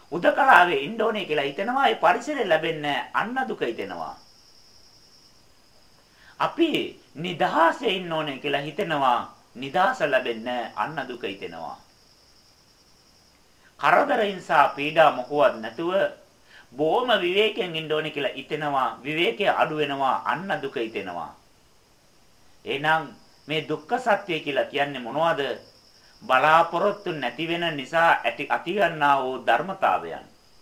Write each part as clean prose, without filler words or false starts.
උදකලාවේ ඉන්න ඕනේ කියලා හිතනවා. ඒ පරිසරය ලැබෙන්නේ අන්න දුක හිතෙනවා. අපි නිදහසේ ඉන්න ඕනේ කියලා හිතනවා. නිදහස ලැබෙන්නේ අන්න දුක හිතෙනවා. කරදර හිංසා පීඩා මොකවත් නැතුව බොහොම විවේකයෙන් ඉන්න ඕනේ කියලා හිතෙනවා. විවේකය අඩු වෙනවා අන්න දුක හිතෙනවා. එහෙනම් මේ දුක්ඛ සත්‍ය කියලා කියන්නේ මොනවද? බලාපොරොත්තු නැති වෙන නිසා ඇති ගන්නා වූ ධර්මතාවයන්.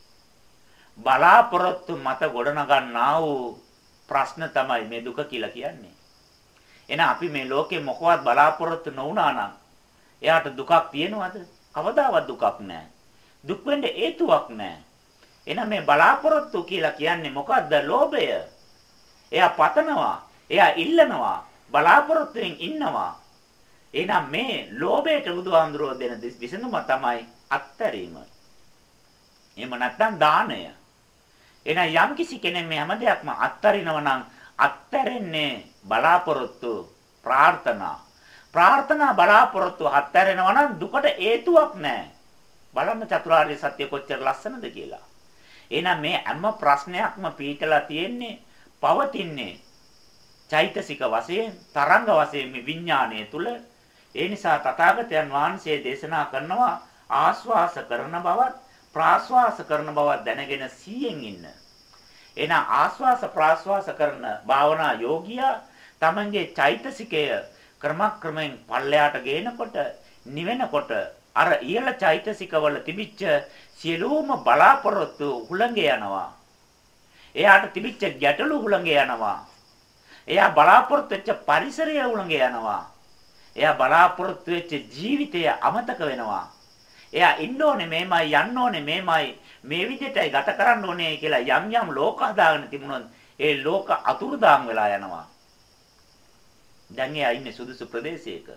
බලාපොරොත්තු මත ගොඩනගන්නා වූ ප්‍රශ්න තමයි මේ දුක කියලා කියන්නේ. එහෙනම් අපි මේ ලෝකේ මොකවත් බලාපොරොත්තු නොවුනා නම් එයාට දුකක් තියෙනවද? කවදාවත් දුකක් නැහැ. දුක් වෙන්න හේතුවක් නැහැ. එහෙනම් මේ බලාපොරොත්තු කියලා කියන්නේ මොකද්ද? ලෝභය. එයා පතනවා, එයා ඉල්ලනවා, බලාපොරොත්තුෙන් ඉන්නවා. එහෙනම් මේ ලෝභයට බුදුහාමුදුරුවෝ දෙන විසඳුම තමයි අත්තරීම. එහෙම නැත්නම් දානය. එහෙනම් යම් කිසි කෙනෙක් මේ හැම දෙයක්ම අත්තරිනවා නම් අත්තරෙන්නේ බලාපොරොත්තු ප්‍රාර්ථනා. ප්‍රාර්ථනා බලාපොරොත්තු අත්තරෙනවා නම් දුකට හේතුවක් නැහැ. බලන්න චතුරාර්ය සත්‍ය කොච්චර ලස්සනද කියලා. එහෙනම් මේ හැම ප්‍රශ්නයක්ම පීඨලා තියෙන්නේ පවතින්නේ චෛතසික වශයෙන් තරංග වශයෙන් මේ විඥාණය තුල. ඒ නිසා තථාගතයන් වහන්සේ දේශනා කරනවා ආස්වාස කරන බවත් ප්‍රාස්වාස කරන බවත් දැනගෙන සිහියෙන් ඉන්න. එහෙනම් ආස්වාස ප්‍රාස්වාස කරන භාවනා යෝගියා තමන්ගේ චෛතසිකය ක්‍රමක්‍රමයෙන් පල්ලයට ගේනකොට නිවෙනකොට අර ඉහළ චෛතසිකවල තිබිච්ච සියලුම බලාපොරොත්තු හුළඟ යනවා. එයාට තිබිච්ච ගැටලු හුළඟ යනවා. එයා බලාපොරොත්තු වෙච්ච පරිසරය හුළඟ යනවා. එයා බලාපොරොත්තු වෙච්ච ජීවිතය අමතක වෙනවා. එයා ඉන්න ඕනේ මේමයි යන්න ඕනේ මේමයි මේ විදිහටයි ගත කරන්න ඕනේ කියලා යම් යම් ලෝක හදාගෙන තිබුණොත් ඒ ලෝක අතුරුදාම් වෙලා යනවා. දැන් එයා ඉන්නේ සුදුසු ප්‍රදේශයක.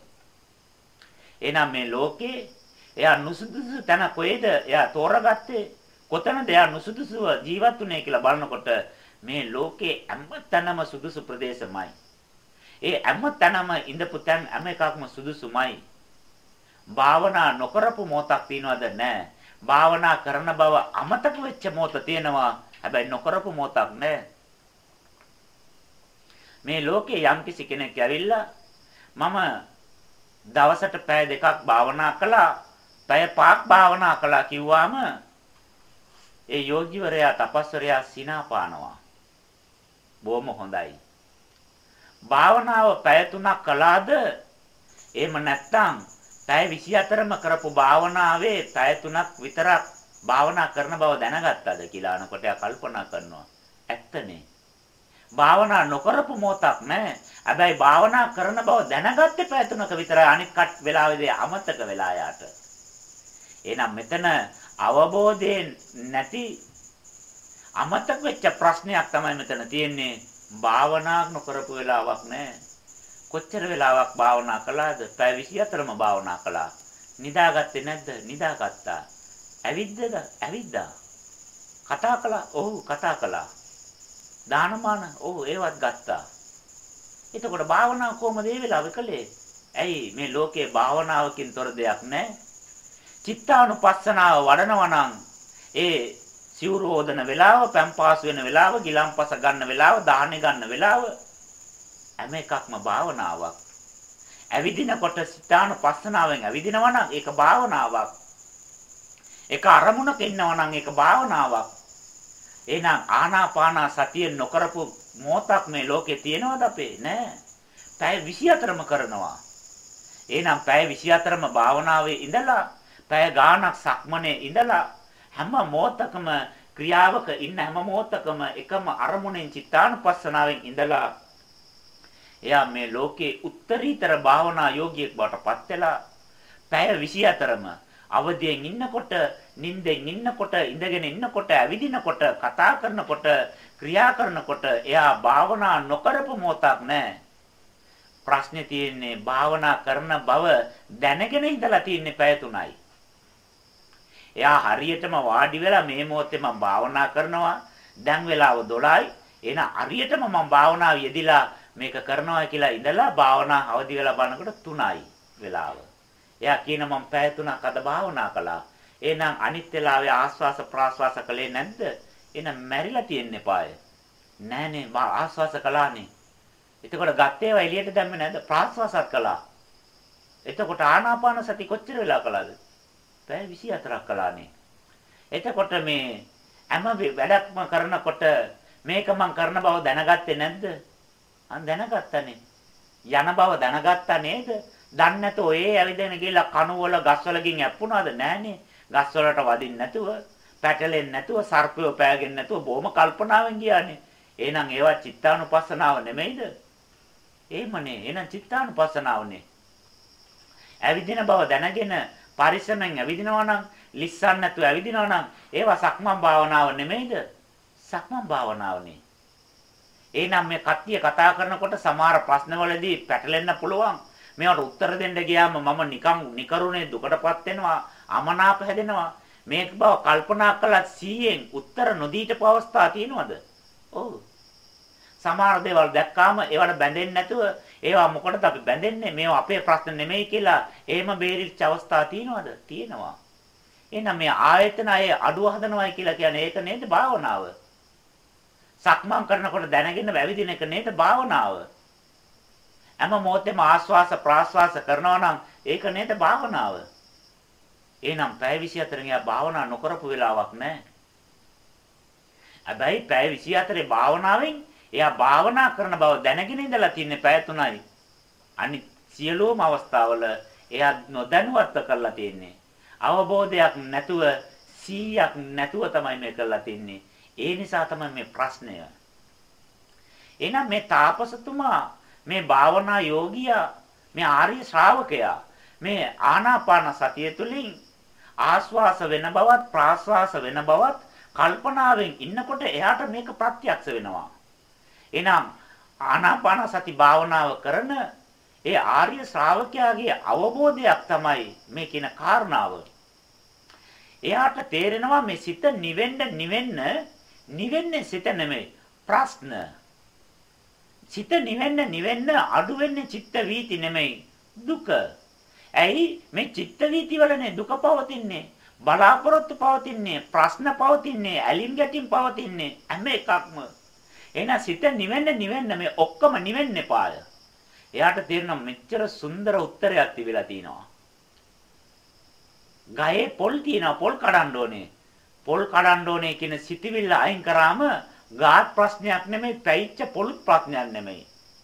එහෙනම් මේ ලෝකේ එයා නුසුදුසු තැන කොහෙද එයා තෝරගත්තේ? කොතනද එයා නුසුදුසුව ජීවත් වුනේ කියලා බලනකොට මේ ලෝකේ හැම තැනම සුදුසු ප්‍රදේශමයි. ඒ හැම තැනම ඉඳපු තැන් හැම එකක්ම සුදුසුමයි. භාවනා නොකරපු මොහොතක් තියනවද? නැහැ. භාවනා කරන බව අමතක වෙච්ච මොහොත තියෙනවා. හැබැයි නොකරපු මොහොතක් නැහැ. මේ ලෝකේ යම්කිසි කෙනෙක් ඇවිල්ලා මම දවසට පැය දෙකක් භාවනා කළා, පැය පහක් භාවනා කළා කිව්වාම ඒ යෝගිවරයා තපස්වරයා සිනා පානවා. බොහොම හොඳයි. භාවනාව පැය 3ක් කළාද? එහෙම නැත්නම් පැය 24ම කරපු භාවනාවේ පැය 3ක් විතරක් භාවනා කරන බව දැනගත්තද කියලා අනකොට එයා කල්පනා කරනවා. ඇත්තනේ. භාවනා නොකරපු මොහොතක් නැහැ. හැබැයි භාවනා කරන බව දැනගත්තේ පැය 3ක විතරයි. අනිත් කට වෙලාවේදී අමතක වෙලා යාට. එහෙනම් මෙතන අවබෝධයෙන් නැති අමතක වෙච්ච ප්‍රශ්නයක් තමයි මෙතන තියෙන්නේ. භාවනා නොකරපු වෙලාවක් නැහැ. කොච්චර වෙලාවක් භාවනා කළාද? පැය 24ම භාවනා කළා. නිදාගත්තේ නැද්ද? නිදාගත්තා. ඇවිද්දද? ඇවිද්දා. කතා කළා? ඔව් කතා කළා. දානමාන? ඔව් ඒවත් ගත්තා. එතකොට භාවනාව කොහමද මේ වෙලාවෙ කළේ? ඇයි මේ ලෝකේ භාවනාවකින් තොර දෙයක් නැහැ? චිත්තානුපස්සනාව වඩනවා නම් ඒ සිවුරු හොදන වෙලාව, පැම්පාස් වෙන වෙලාව, ගිලම්පස ගන්න වෙලාව, දාහනේ ගන්න වෙලාව හැම එකක්ම භාවනාවක්. ඇවිදිනකොට චිත්තානුපස්සනාවෙන් ඇවිදිනවා නම් ඒක භාවනාවක්. ඒක අරමුණක ඉන්නවා නම් ඒක භාවනාවක්. එහෙනම් ආනාපාන සතිය නොකරපු මොහොතක් මේ ලෝකේ තියෙනවද අපේ? නෑ. පැය 24ම කරනවා. එහෙනම් පැය 24ම භාවනාවේ ඉඳලා පැය ගාණක් සක්මනේ ඉඳලා හැම මොහොතකම ක්‍රියාවක ඉන්න හැම මොහොතකම එකම අරමුණෙන් චිත්තානුපස්සනාවෙන් ඉඳලා එයා මේ ලෝකේ උත්තරීතර භාවනා යෝගියෙක් බවට පත් වෙලා පැය 24ම අවදියෙන් ඉන්නකොට, නිින්දෙන් ඉන්නකොට, ඉඳගෙන ඉන්නකොට, ඇවිදිනකොට, කතා කරනකොට, ක්‍රියා කරනකොට එයා භාවනා නොකරපු මොහොතක් නැහැ. ප්‍රශ්නේ තියෙන්නේ භාවනා කරන බව දැනගෙන ඉඳලා තියෙන්නේ පැය 3යි. එයා හරියටම වාඩි වෙලා මේ මොහොතේ මම භාවනා කරනවා. දැන් වෙලාව 12යි. එහෙනම් හරියටම මම භාවනාව යෙදිලා මේක කරනවා කියලා ඉඳලා භාවනා අවදි වෙලා බලනකොට 3යි වෙලාව. එයා කියන මම පැය 3ක් අද භාවනා කළා. එහෙනම් අනිත් වෙලාවේ ආස්වාස ප්‍රාස්වාස කළේ නැද්ද? එහෙනම් මැරිලා තියෙන්න එපාය. නෑනේ මා ආස්වාස කළානේ. එතකොට ගත්තේව එළියට දැම්මේ නැද්ද? ප්‍රාස්වාසත් කළා. එතකොට ආනාපාන සති කොච්චර වෙලා කළාද? පැය 24ක් කළානේ. එතකොට මේ හැම වැඩක්ම කරනකොට මේක මං කරන බව දැනගත්තේ නැද්ද? අන් දැනගත්තානේ. යන බව දැනගත්තා නේද? දන්නේ නැතෝ ඔය ඇවිදගෙන ගිහලා කණුවල ගස්වල ගින් ඇප්පුණාද? නෑනේ. ගස්වලට වදින්න නැතුව, පැටලෙන්නේ නැතුව, සර්පයෝ පෑගෙන්නේ නැතුව බොහොම කල්පනාවෙන් ගියානේ. එහෙනම් ඒවා චිත්තානුපස්සනාව නෙමෙයිද? එහෙමනේ. එහෙනම් චිත්තානුපස්සනාවනේ. ඇවිදින බව දැනගෙන පරිස්සමෙන් ඇවිදිනවා නම්, ලිස්සන් නැතුව ඇවිදිනවා නම් ඒවා සක්මන් භාවනාව නෙමෙයිද? සක්මන් භාවනාවනේ. එහෙනම් මේ කට්ටිය කතා කරනකොට සමහර ප්‍රශ්නවලදී පැටලෙන්න පුළුවන්. මේවට උත්තර දෙන්න ගියාම මම නිකන් නිකරුණේ දුකටපත් වෙනවා, අමනාප හැදෙනවා. මේක බව කල්පනා කළා 100න් උත්තර නොදීට අවස්ථා තියෙනවද? ඔව්. සමහර දේවල් දැක්කාම ඒවට බැඳෙන්නේ නැතුව ඒවා මොකටද අපි බැඳෙන්නේ? මේවා අපේ ප්‍රශ්න නෙමෙයි කියලා එහෙම බේරිච්ච අවස්ථා තියෙනවද? තියෙනවා. එහෙනම් මේ ආයතන අය අඩුව හදනවයි කියලා කියන්නේ ඒක නේද භාවනාව? සක්මන් කරනකොට දැනගෙන වැවිදින එක නේද භාවනාව? හැම මොහොතේම ආස්වාස ප්‍රාස්වාස කරනවා නම් ඒක නේද භාවනාව? එහෙනම් පැය 24 න් භාවනා නොකරපු වෙලාවක් නැහැ. හැබැයි පැය 24 භාවනාවෙන් එයා භාවනා කරන බව දැනගෙන ඉඳලා තින්නේ පැය 3යි. අනිත් සියලුම අවස්ථාවල එයා නොදැනුවත්ව කරලා තින්නේ. අවබෝධයක් නැතුව 100ක් නැතුව තමයි මේ කරලා තින්නේ. ඒ නිසා තමයි මේ ප්‍රශ්නය. එහෙනම් මේ තාපසතුමා, මේ භාවනා යෝගියා, මේ ආර්ය ශ්‍රාවකයා මේ ආනාපාන සතිය තුළින් ආස්වාස වෙන බවත් ප්‍රාස්වාස වෙන බවත් කල්පනාවෙන් ඉන්නකොට එයාට මේක ප්‍රත්‍යක්ෂ වෙනවා. එහෙනම් ආනාපාන සති භාවනාව කරන ඒ ආර්ය ශ්‍රාවකයාගේ අවබෝධයක් තමයි මේ කියන කාරණාව. එයාට තේරෙනවා මේ සිත නිවෙන්නේ සිත නෙමෙයි ප්‍රශ්න. සිත නිවෙන්න අඩු වෙන්නේ චිත්ත වීති නෙමෙයි දුක. ඇයි මේ චිත්ත වීති වලනේ දුක පවතින්නේ, බලාපොරොත්තු පවතින්නේ, ප්‍රශ්න පවතින්නේ, ඇලින් ගැටින් පවතින්නේ හැම එකක්ම. එහෙනම් සිත නිවෙන්න මේ ඔක්කොම නිවෙන්න එපාය. එයාට තේරෙනවා මෙච්චර සුන්දර උත්තරයක් තිබිලා තිනවා. ගහේ පොල් තියනවා, පොල් කඩන්න ඕනේ. පොල් කඩන්න ඕනේ කියන සිතිවිල්ල අයින් කරාම ගාත් ප්‍රශ්නයක් නෙමෙයි, පැයිච්ච පොළුත් ප්‍රශ්නයක් නෙමෙයි.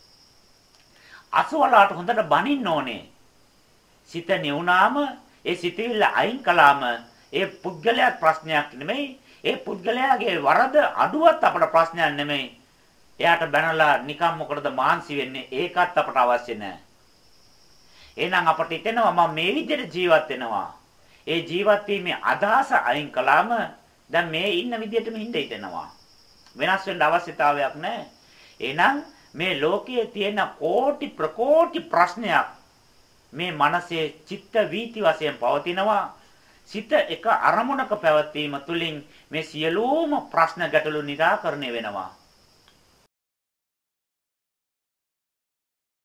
අසවලාට හොඳට බනින්න ඕනේ. සිත නිවුනාම ඒ සිතිවිල්ල අයින් කළාම ඒ පුද්ගලයා ප්‍රශ්නයක් නෙමෙයි. ඒ පුද්ගලයාගේ වරද අඩුවත් අපට ප්‍රශ්නයක් නෙමෙයි. එයාට බැනලා නිකම් මොකටද මාන්සි වෙන්නේ? ඒකත් අපට අවශ්‍ය නැහැ. එහෙනම් අපට හිතෙනවා මම මේ විදිහට ජීවත් වෙනවා. ඒ ජීවත් වීමේ අදහස අයින් කළාම දැන් මේ ඉන්න විදිහටම හින්ද හිතෙනවා. වෙනස් වෙන්න අවශ්‍යතාවයක් නැහැ. එහෙනම් මේ ලෝකයේ තියෙන කෝටි ප්‍රකෝටි ප්‍රශ්නයක් මේ මනසේ චිත්ත වීති වශයෙන් පවතිනවා. සිත එක අරමුණක පැවතීම තුළින් මේ සියලුම ප්‍රශ්න ගැටලු निराකරණය වෙනවා.